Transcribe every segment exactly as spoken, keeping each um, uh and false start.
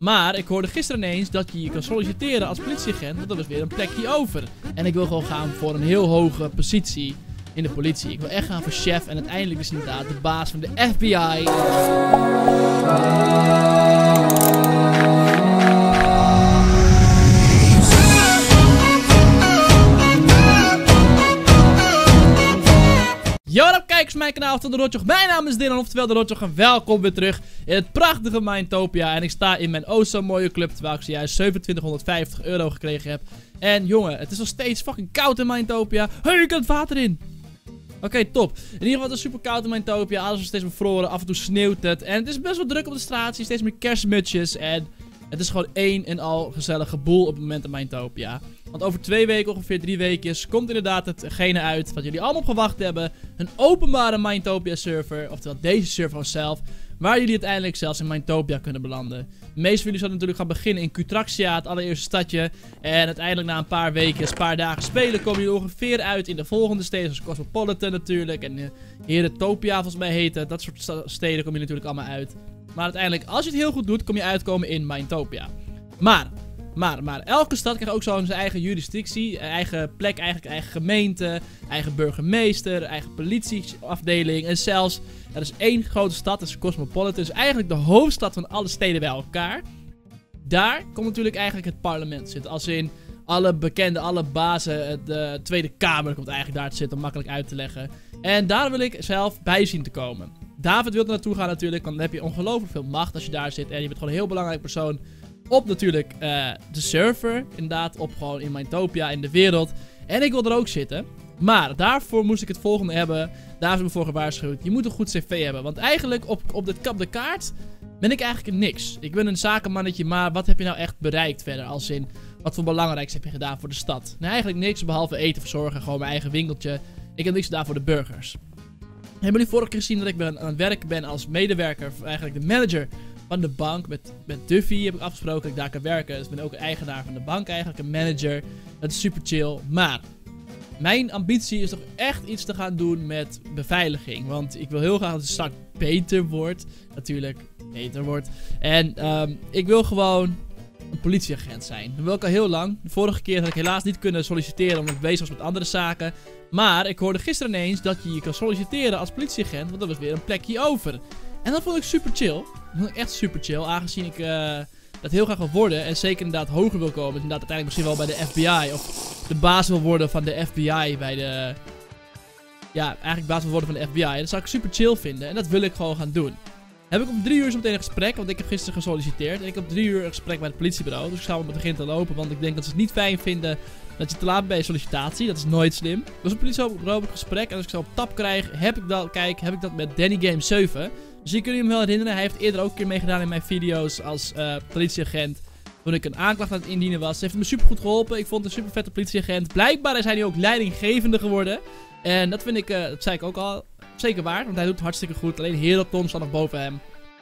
Maar ik hoorde gisteren ineens dat je je kan solliciteren als politieagent, want er was weer een plekje over. En ik wil gewoon gaan voor een heel hoge positie in de politie. Ik wil echt gaan voor chef en uiteindelijk is inderdaad de baas van de F B I. Yo, wat up, kijkers van mijn kanaal van de Rotjoch. Mijn naam is Dylan, oftewel de Rotjoch, en welkom weer terug in het prachtige Mindtopia. En ik sta in mijn oh zo mooie club, terwijl ik zojuist zevenentwintighonderdvijftig euro gekregen heb. En jongen, het is nog steeds fucking koud in Mindtopia. Hé, hey, ik kan het water in. Oké, okay, top. In ieder geval, het is super koud in Mindtopia. Alles is steeds bevroren, af en toe sneeuwt het. En het is best wel druk op de straat, steeds meer kerstmutsjes. En het is gewoon één en al gezellige boel op het moment in Mindtopia. Want over twee weken, ongeveer drie weken, komt inderdaad hetgene uit wat jullie allemaal op gewacht hebben. Een openbare Mindtopia server, oftewel deze server zelf, waar jullie uiteindelijk zelfs in Mindtopia kunnen belanden. De meeste van jullie zullen natuurlijk gaan beginnen in Kutraxia, het allereerste stadje. En uiteindelijk na een paar weken, een paar dagen spelen, komen jullie ongeveer uit in de volgende steden, zoals Cosmopolitan natuurlijk. En uh, Heretopia volgens mij heet het. Dat soort steden komen jullie natuurlijk allemaal uit. Maar uiteindelijk, als je het heel goed doet, kom je uitkomen in Mindtopia. Maar... Maar, maar elke stad krijgt ook zo zijn eigen jurisdictie, eigen plek, eigenlijk eigen gemeente, eigen burgemeester, eigen politieafdeling en zelfs, er is één grote stad, dat is Cosmopolitan, dus eigenlijk de hoofdstad van alle steden bij elkaar. Daar komt natuurlijk eigenlijk het parlement zitten, als in alle bekende, alle bazen, de Tweede Kamer komt eigenlijk daar te zitten om makkelijk uit te leggen. En daar wil ik zelf bij zien te komen. David wil er naartoe gaan natuurlijk, want dan heb je ongelooflijk veel macht als je daar zit en je bent gewoon een heel belangrijk persoon. Op natuurlijk uh, de server, inderdaad, op gewoon in Mindtopia, in de wereld. En ik wil er ook zitten. Maar daarvoor moest ik het volgende hebben. Daar is me voor gewaarschuwd. Je moet een goed cv hebben. Want eigenlijk op, op, de, op de kaart ben ik eigenlijk een niks. Ik ben een zakenmannetje, maar wat heb je nou echt bereikt verder? Als in, wat voor belangrijks heb je gedaan voor de stad? Nou, eigenlijk niks, behalve eten verzorgen, gewoon mijn eigen winkeltje. Ik heb niks gedaan voor de burgers. Hebben jullie vorige keer gezien dat ik ben, aan het werken ben als medewerker, eigenlijk de manager van de bank? Met, met Duffy heb ik afgesproken dat ik daar kan werken. Dus ik ben ook een eigenaar van de bank eigenlijk, een manager. Dat is super chill. Maar mijn ambitie is toch echt iets te gaan doen met beveiliging. Want ik wil heel graag dat de stad beter wordt. Natuurlijk beter wordt. En um, ik wil gewoon een politieagent zijn. Dat wil ik al heel lang. De vorige keer had ik helaas niet kunnen solliciteren omdat ik bezig was met andere zaken. Maar ik hoorde gisteren ineens dat je je kan solliciteren als politieagent. Want er was weer een plekje over. En dat vond ik super chill. Dat vond ik echt super chill. Aangezien ik uh, dat heel graag wil worden. En zeker inderdaad hoger wil komen. Dus inderdaad uiteindelijk misschien wel bij de F B I. Of de baas wil worden van de F B I. Bij de... Ja, eigenlijk baas wil worden van de F B I. En dat zou ik super chill vinden. En dat wil ik gewoon gaan doen. Heb ik om drie uur zo meteen een gesprek. Want ik heb gisteren gesolliciteerd. En ik heb om drie uur een gesprek bij het politiebureau. Dus ik zou beginnen te lopen. Want ik denk dat ze het niet fijn vinden dat je te laat bent bij je sollicitatie. Dat is nooit slim. Dus op het politiebureau heb ik een gesprek. En als ik zo op tap krijg, heb ik dat, kijk, heb ik dat met Danny Game zeven. Dus hier kun je hem wel herinneren. Hij heeft eerder ook een keer meegedaan in mijn video's als uh, politieagent. Toen ik een aanklacht aan het indienen was. Heeft me super goed geholpen. Ik vond het een super vette politieagent. Blijkbaar is hij nu ook leidinggevende geworden. En dat vind ik, uh, dat zei ik ook al, zeker waar. Want hij doet het hartstikke goed. Alleen Herotom staat nog boven hem.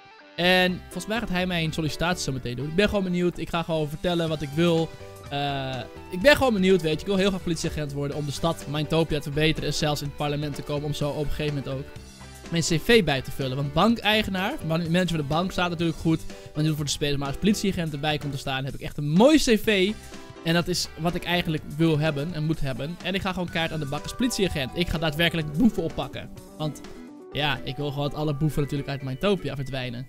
En volgens mij gaat hij mijn sollicitatie zo meteen doen. Ik ben gewoon benieuwd. Ik ga gewoon vertellen wat ik wil. Uh, ik ben gewoon benieuwd, weet je. Ik wil heel graag politieagent worden om de stad Mindtopia te verbeteren. En zelfs in het parlement te komen om zo op een gegeven moment ook mijn cv bij te vullen. Want bankeigenaar, manager van de bank staat natuurlijk goed. Want die voor de spelers, maar als politieagent erbij komt te staan, heb ik echt een mooi cv. En dat is wat ik eigenlijk wil hebben en moet hebben. En ik ga gewoon kaart aan de bak als politieagent. Ik ga daadwerkelijk boeven oppakken. Want ja, ik wil gewoon dat alle boeven natuurlijk uit Mindtopia verdwijnen.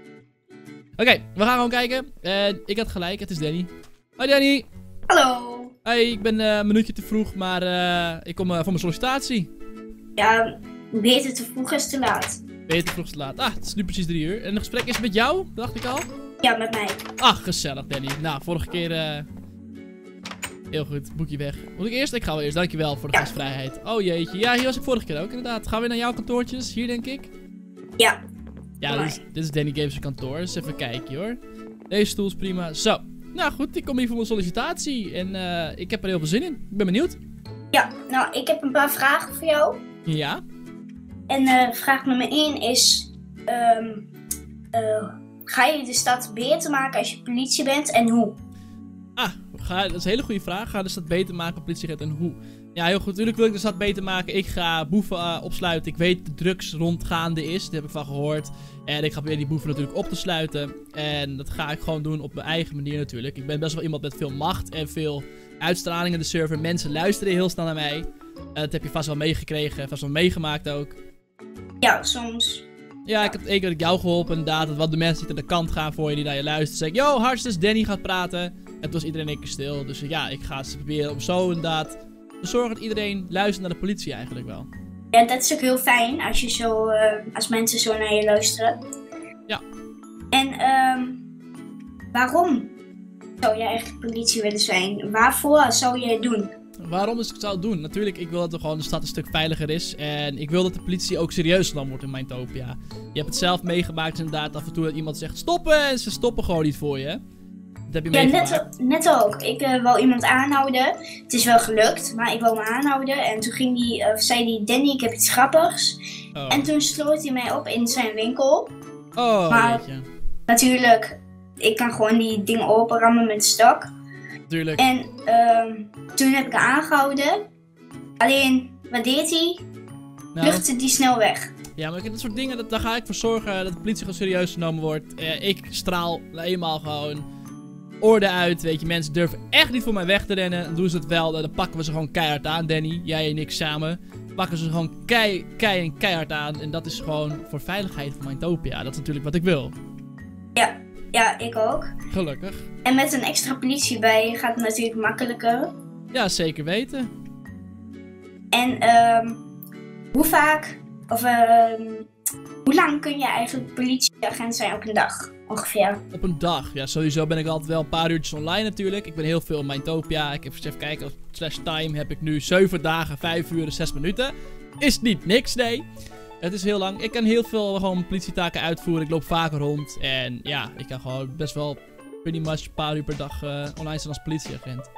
Oké, okay, we gaan gewoon kijken. En ik had gelijk, het is Danny. Hoi Danny. Hallo. Hey, ik ben uh, een minuutje te vroeg, maar uh, ik kom uh, voor mijn sollicitatie. Ja, beter te vroeg is te laat. Beter te vroeg is te laat. Ah, het is nu precies drie uur. En het gesprek is met jou, dacht ik al. Ja, met mij. Ach, gezellig Danny. Nou, vorige keer... Uh... Heel goed, boekje weg. Moet ik eerst? Ik ga wel eerst. Dankjewel voor de ja. gastvrijheid. Oh jeetje. Ja, hier was ik vorige keer ook inderdaad. Gaan we naar jouw kantoortjes? Hier denk ik. Ja. Ja, dit is, dit is Danny Games' kantoor. Dus even kijken hoor. Deze stoel is prima. Zo. Nou goed, ik kom hier voor mijn sollicitatie. En uh, ik heb er heel veel zin in. Ik ben benieuwd. Ja, nou ik heb een paar vragen voor jou. Ja. En uh, vraag nummer één is... Um, uh, ga je de stad beter maken als je politie bent en hoe? Ah, ga, dat is een hele goede vraag. Ga de stad beter maken, politieagent, en hoe? Ja, heel goed. Natuurlijk wil ik de stad beter maken. Ik ga boeven uh, opsluiten. Ik weet dat de drugs rondgaande is. Daar heb ik van gehoord. En ik ga proberen die boeven natuurlijk op te sluiten. En dat ga ik gewoon doen op mijn eigen manier natuurlijk. Ik ben best wel iemand met veel macht en veel uitstraling in de server. Mensen luisteren heel snel naar mij. Uh, dat heb je vast wel meegekregen. Vast wel meegemaakt ook. Ja, soms. Ja, ik heb één keer jou geholpen inderdaad. Dat wat de mensen niet aan de kant gaan voor je die naar je luisteren. Zeg ik, yo, hartstikke Danny gaat praten. En toen was iedereen een keer stil. Dus ja, ik ga ze proberen om zo inderdaad te zorgen dat iedereen luistert naar de politie eigenlijk wel. Ja, dat is ook heel fijn als, je zo, uh, als mensen zo naar je luisteren. Ja. En um, waarom zou je eigenlijk politie willen zijn? Waarvoor zou je het doen? Waarom is ik zou het doen? Natuurlijk, ik wil dat er gewoon de stad een stuk veiliger is. En ik wil dat de politie ook serieus genomen wordt in Mijntopia. Je hebt het zelf meegemaakt inderdaad af en toe dat iemand zegt stoppen en ze stoppen gewoon niet voor je. Dat heb je ja, meegemaakt. Net, net ook. Ik uh, wou iemand aanhouden. Het is wel gelukt, maar ik wou me aanhouden. En toen ging die, uh, zei hij, Danny, ik heb iets grappigs. Oh. En toen sloot hij mij op in zijn winkel. Oh, maar weet je. Natuurlijk, ik kan gewoon die dingen openrammen met de stok. Tuurlijk. En uh, toen heb ik haar aangehouden. Alleen, wat deed hij? Nou, Vluchtte die snel weg. ja, maar dat soort dingen, dat, daar ga ik voor zorgen dat de politie gewoon serieus genomen wordt. Eh, ik straal eenmaal gewoon orde uit, weet je. Mensen durven echt niet voor mij weg te rennen. Dan doen ze het wel, dan pakken we ze gewoon keihard aan, Danny. Jij en ik samen. Pakken ze gewoon kei, kei en keihard aan. En dat is gewoon voor veiligheid van Mijntopia. Dat is natuurlijk wat ik wil. Ja, ja, ik ook. Gelukkig. En met een extra politie bij gaat het natuurlijk makkelijker. Ja, zeker weten. En um, hoe vaak, of um, hoe lang kun je eigenlijk politieagent zijn op een dag, ongeveer? Op een dag. Ja, sowieso ben ik altijd wel een paar uurtjes online natuurlijk. Ik ben heel veel in Mijntopia. Ik heb even kijken, op slash time heb ik nu zeven dagen, vijf uur en zes minuten. Is niet niks, nee. Het is heel lang. Ik kan heel veel gewoon politietaken uitvoeren. Ik loop vaker rond. En ja, ik kan gewoon best wel pretty much een paar uur per dag uh, online zijn als politieagent.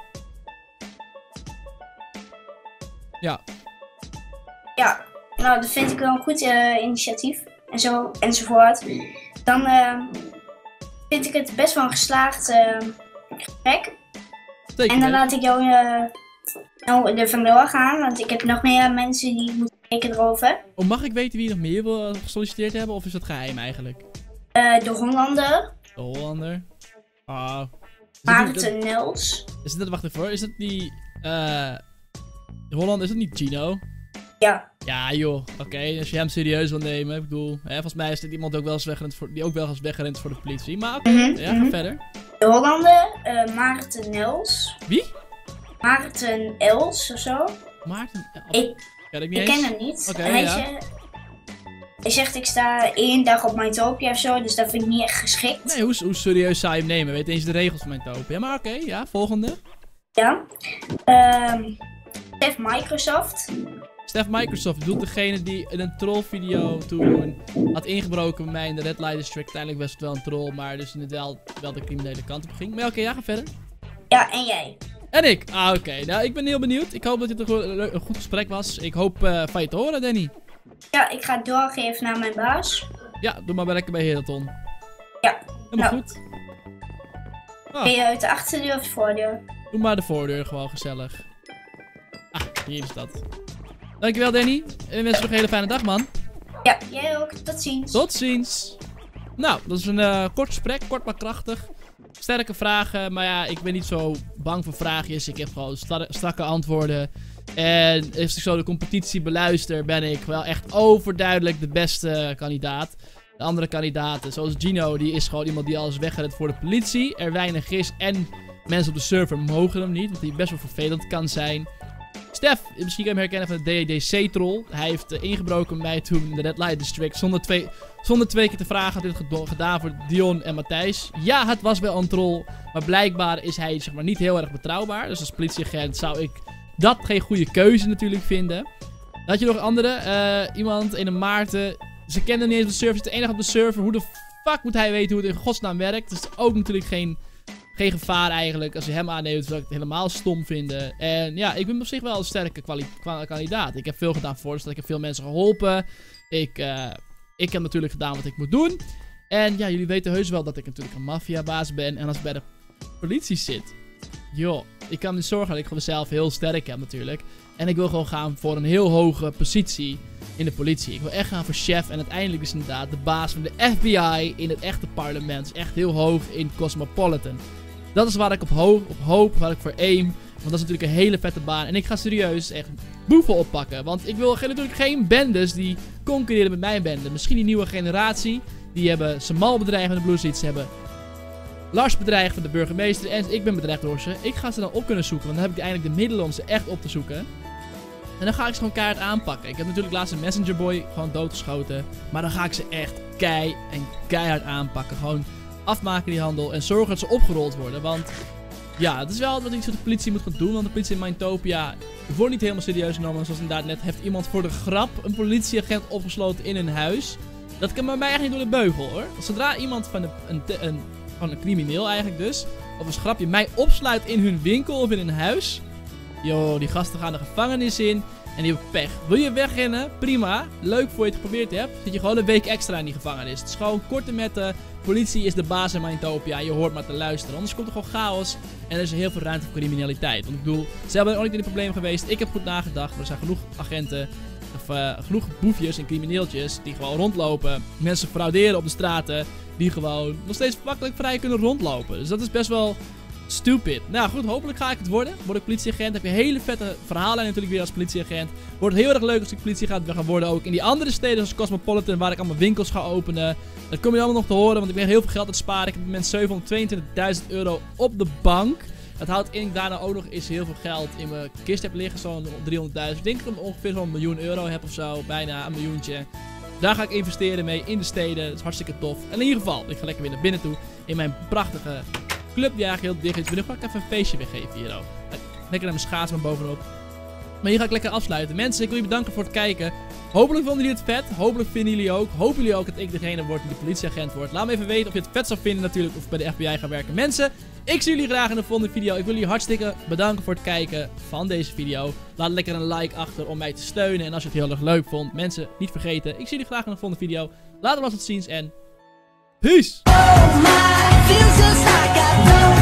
Ja. Ja, nou dat vind ik wel een goed uh, initiatief. En zo, enzovoort. Dan uh, vind ik het best wel een geslaagd uh, gesprek. Zeker en dan weten. laat ik jou uh, nou, er vandoor gaan. Want ik heb nog meer mensen die moeten kijken erover. Oh, mag ik weten wie nog meer wil gesolliciteerd hebben? Of is dat geheim eigenlijk? Uh, de Hollander. De Hollander. Ah. Is dat Maarten die- Nels. Is dat, wacht even hoor. Is dat die... eh de Hollander, is dat niet Gino? Ja. Ja joh, oké, als je hem serieus wil nemen, ik bedoel, hè, volgens mij is dit iemand ook wel eens weggerend voor, die ook wel eens weggerend voor de politie, maar oké, Mhm, ja, mhm. ga verder. De Hollander. Uh, Maarten Nels. Wie? Maarten Els of zo. Maarten? Oh, Ik, ken ik niet ik eens. ken hem niet. Oké, hij, ja. zegt, hij zegt ik sta één dag op Mijntopia of zo, dus dat vind ik niet echt geschikt. Nee, hoe, hoe serieus zou je hem nemen? Weet eens de regels van Mijntopia. Maar oké, ja, volgende. Ja. Um, Stef Microsoft. Stef Microsoft, bedoelt degene die in een trollvideo toen had ingebroken bij mij in de Red Light District. Uiteindelijk was het wel een troll, maar dus het wel, wel de criminele kant op ging. Maar oké, ja, ga verder. Ja, en jij. En ik. Ah, oké. Nou, ik ben heel benieuwd. Ik hoop dat dit een, go- een goed gesprek was. Ik hoop uh, van je te horen, Danny. Ja, ik ga het doorgeven naar mijn baas. Ja, doe maar lekker bij Heraton. Ja. Helemaal Nou. goed. Ah, Ben je uit de achterdeur of de voordeur? doe maar de voordeur gewoon gezellig. Ah, hier is dat. Dankjewel, Danny. En ik wens je nog een hele fijne dag, man. Ja, jij ook. Tot ziens. Tot ziens. Nou, dat is een uh, kort gesprek. Kort maar krachtig. Sterke vragen. Maar ja, ik ben niet zo bang voor vraagjes. Ik heb gewoon stra- strakke antwoorden. En als ik zo de competitie beluister, ben ik wel echt overduidelijk de beste kandidaat. De andere kandidaten, zoals Gino, die is gewoon iemand die al is weggerend voor de politie. Er weinig is en mensen op de server mogen hem niet, want die best wel vervelend kan zijn. Stef, misschien kan je hem herkennen van de D D C-troll. Hij heeft uh, ingebroken bij mij toen in de Red Light District. Zonder twee, zonder twee keer te vragen had hij het gedo- gedaan voor Dion en Matthijs. Ja, het was wel een troll. Maar blijkbaar is hij zeg maar, niet heel erg betrouwbaar. Dus als politieagent zou ik dat geen goede keuze natuurlijk vinden. Dan had je nog een andere. Uh, iemand in een Maarten. Ze kenden hem niet eens op de server. Ze is de enige op de server. Hoe de fuck moet hij weten hoe het in godsnaam werkt? Dat is ook natuurlijk geen... Geen gevaar eigenlijk. Als je hem aanneemt, zou ik het helemaal stom vinden. En ja, ik ben op zich wel een sterke kwali- kwa- kandidaat. Ik heb veel gedaan voor de stad. Ik heb veel mensen geholpen. Ik, uh, ik heb natuurlijk gedaan wat ik moet doen. En ja, jullie weten heus wel dat ik natuurlijk een maffiabaas ben. En als ik bij de politie zit, joh, ik kan dus zorgen dat ik gewoon mezelf heel sterk heb natuurlijk. En ik wil gewoon gaan voor een heel hoge positie in de politie. Ik wil echt gaan voor chef en uiteindelijk is inderdaad de baas van de F B I in het echte parlement. Dus echt heel hoog in Cosmopolitan. Dat is waar ik op, ho op hoop, waar ik voor aim. Want dat is natuurlijk een hele vette baan. En ik ga serieus echt boeven oppakken. Want ik wil natuurlijk geen bendes die concurreren met mijn bende. Misschien die nieuwe generatie. Die hebben Samal bedreigd van de Blue Seats. Ze hebben Lars bedreigd van de burgemeester. En ik ben bedreigd door ze. Ik ga ze dan op kunnen zoeken. Want dan heb ik eindelijk de middelen om ze echt op te zoeken. En dan ga ik ze gewoon keihard aanpakken. Ik heb natuurlijk laatst een Messenger Boy gewoon doodgeschoten. Maar dan ga ik ze echt kei en keihard aanpakken. Gewoon afmaken die handel. En zorgen dat ze opgerold worden. Want ja, het is wel wat iets wat de politie moet gaan doen. Want de politie in Mindtopia wordt niet helemaal serieus genomen. Zoals inderdaad net heeft iemand voor de grap een politieagent opgesloten in hun huis. Dat kan bij mij echt niet door de beugel hoor. Zodra iemand van een, een, een, van een crimineel eigenlijk dus, of een grapje, mij opsluit in hun winkel of in hun huis. Yo, die gasten gaan de gevangenis in. En die hebben pech. Wil je wegrennen? Prima. Leuk voor je het geprobeerd hebt. Zit je gewoon een week extra in die gevangenis. Het is gewoon korte metten. Politie is de baas in Mindtopia. Je hoort maar te luisteren. Anders komt er gewoon chaos. En er is heel veel ruimte voor criminaliteit. Want ik bedoel, ze hebben ook niet in de problemen geweest. Ik heb goed nagedacht. Er zijn genoeg agenten. Of uh, genoeg boefjes en crimineeltjes. Die gewoon rondlopen. Mensen frauderen op de straten. Die gewoon nog steeds makkelijk vrij kunnen rondlopen. Dus dat is best wel stupid. Nou goed, hopelijk ga ik het worden. Word ik politieagent. Heb je hele vette verhalen natuurlijk weer als politieagent. Wordt heel erg leuk als ik politie ga gaan worden. Ook in die andere steden zoals Cosmopolitan. Waar ik allemaal winkels ga openen. Dat kom je allemaal nog te horen. Want ik ben heel veel geld aan het sparen. Ik heb op het moment zevenhonderdtweeëntwintigduizend euro op de bank. Dat houdt in dat ik daarna ook nog eens heel veel geld in mijn kist heb liggen. Zo'n driehonderdduizend. Ik denk dat ik ongeveer zo'n miljoen euro heb of zo. Bijna een miljoentje. Daar ga ik investeren mee in de steden. Dat is hartstikke tof. En in ieder geval, ik ga lekker weer naar binnen toe. In mijn prachtige club die eigenlijk heel dicht is. Nu ga ik even een feestje weggeven hier ook. Lekker naar mijn schaats maar bovenop. Maar hier ga ik lekker afsluiten. Mensen, ik wil je bedanken voor het kijken. Hopelijk vonden jullie het vet. Hopelijk vinden jullie ook. Hopen jullie ook dat ik degene word die de politieagent wordt. Laat me even weten of je het vet zou vinden natuurlijk. Of bij de F B I gaan werken. Mensen, ik zie jullie graag in de volgende video. Ik wil jullie hartstikke bedanken voor het kijken van deze video. Laat lekker een like achter om mij te steunen. En als je het heel erg leuk vond. Mensen, niet vergeten. Ik zie jullie graag in de volgende video. Later was tot ziens en peace! Oh my, feels just like I don't